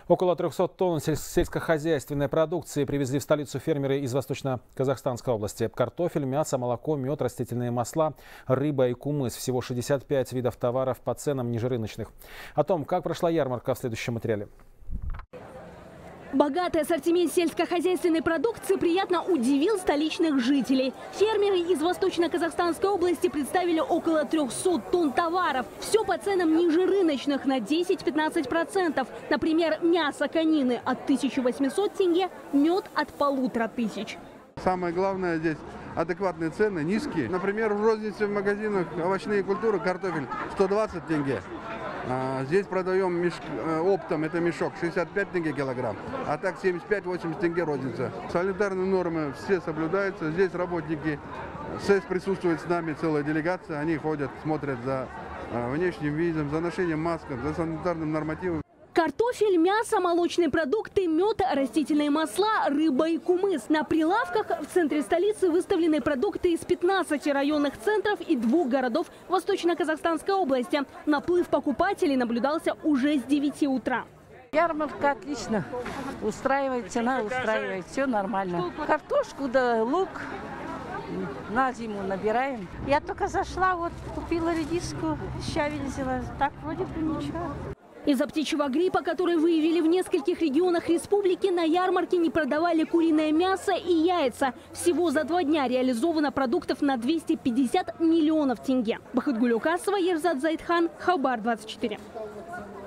Около 300 тонн сельскохозяйственной продукции привезли в столицу фермеры из Восточно-Казахстанской области. Картофель, мясо, молоко, мед, растительные масла, рыба и кумыс. Всего 65 видов товаров по ценам ниже рыночных. О том, как прошла ярмарка, в следующем материале. Богатый ассортимент сельскохозяйственной продукции приятно удивил столичных жителей. Фермеры из Восточно-Казахстанской области представили около 300 тонн товаров. Все по ценам ниже рыночных на 10-15%. Например, мясо конины от 1800 тенге, мед от 1500. Самое главное здесь адекватные цены, низкие. Например, в рознице в магазинах овощные культуры картофель 120 тенге. Здесь продаем оптом, это мешок, 65 тенге килограмм, а так 75-80 тенге розница. Санитарные нормы все соблюдаются. Здесь работники СЭС присутствуют с нами, целая делегация. Они ходят, смотрят за внешним видом, за ношением масок, за санитарным нормативом. Картофель, мясо, молочные продукты, мед, растительные масла, рыба и кумыс. На прилавках в центре столицы выставлены продукты из 15 районных центров и 2 городов Восточно-Казахстанской области. Наплыв покупателей наблюдался уже с 9 утра. Ярмарка отлично. Устраивает, цена устраивает. Все нормально. Картошку да лук на зиму набираем. Я только зашла, вот купила редиску, щавель взяла. Так вроде бы ничего. Из-за птичьего гриппа, который выявили в нескольких регионах республики, на ярмарке не продавали куриное мясо и яйца. Всего за 2 дня реализовано продуктов на 250 миллионов тенге. Бахытгуль Окасова, Ерзат Зайтхан, Хабар 24.